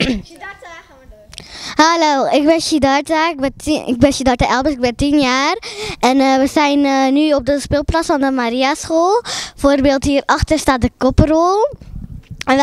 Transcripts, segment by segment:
Siddhartha, gaan we door. Hallo, ik ben Siddhartha. Ik ben Siddhartha Elbers, ik ben 10 jaar. En we zijn nu op de speelplaats van de Maria School. Bijvoorbeeld hierachter staat de kopperrol. En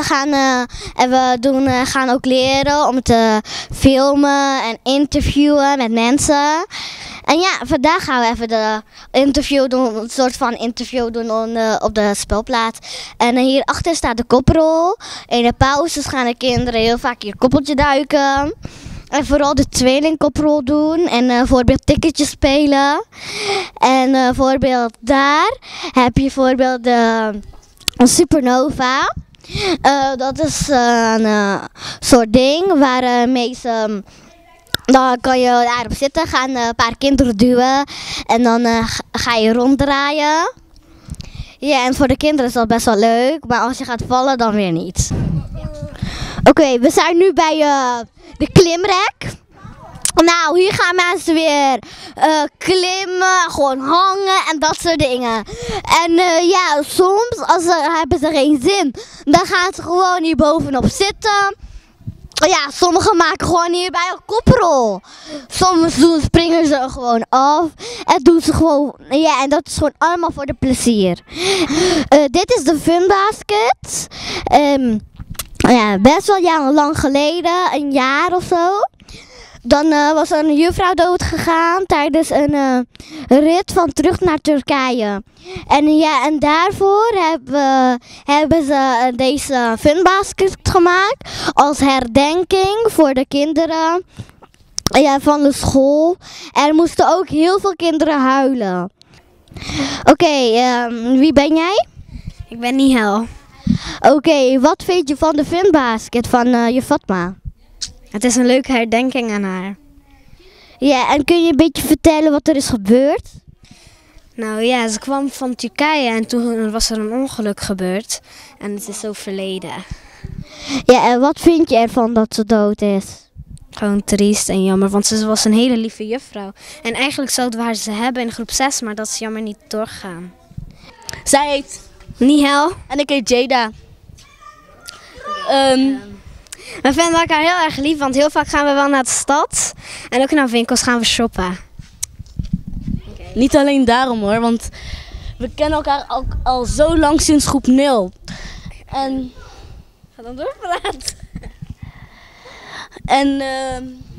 gaan ook leren om te filmen en interviewen met mensen. En ja, vandaag gaan we even de interview doen, een soort van interview doen op de speelplaats. En hierachter staat de kopperrol. In de pauzes gaan de kinderen heel vaak hier koppeltje duiken. En vooral de tweelingkopperol doen en bijvoorbeeld ticketjes spelen. En bijvoorbeeld daar heb je bijvoorbeeld een supernova. Dat is een soort ding waarmee ze... Dan kan je daarop zitten, gaan een paar kinderen duwen en dan ga je ronddraaien. Ja, en voor de kinderen is dat best wel leuk, maar als je gaat vallen dan weer niet. Oké, we zijn nu bij de klimrek. Nou, hier gaan mensen weer klimmen, gewoon hangen en dat soort dingen. En ja, soms hebben ze geen zin, dan gaan ze gewoon hier bovenop zitten. Ja, sommigen maken gewoon hierbij een kopperol. Soms springen ze gewoon af en doen ze gewoon, ja, en dat is gewoon allemaal voor de plezier. Dit is de funbasket. Ja, best wel lang geleden, een jaar of zo. Dan was er een juffrouw dood gegaan tijdens een rit van terug naar Turkije. En ja, en daarvoor hebben ze deze funbasket gemaakt als herdenking voor de kinderen van de school. Er moesten ook heel veel kinderen huilen. Oké, wie ben jij? Ik ben Nihel. Oké, wat vind je van de funbasket van je Fatma? Het is een leuke herdenking aan haar. Ja, en kun je een beetje vertellen wat er is gebeurd? Nou ja, ze kwam van Turkije en toen was er een ongeluk gebeurd. En het is zo verleden. Ja, en wat vind je ervan dat ze dood is? Gewoon triest en jammer, want ze was een hele lieve juffrouw. En eigenlijk zouden we haar ze hebben in groep 6, maar dat is jammer niet doorgegaan. Zij heet Nihel. En ik heet Jada. We vinden elkaar heel erg lief, want heel vaak gaan we wel naar de stad. En ook naar winkels gaan we shoppen. Niet alleen daarom hoor, want we kennen elkaar al zo lang sinds groep 0. En... Ga dan doorpraten. En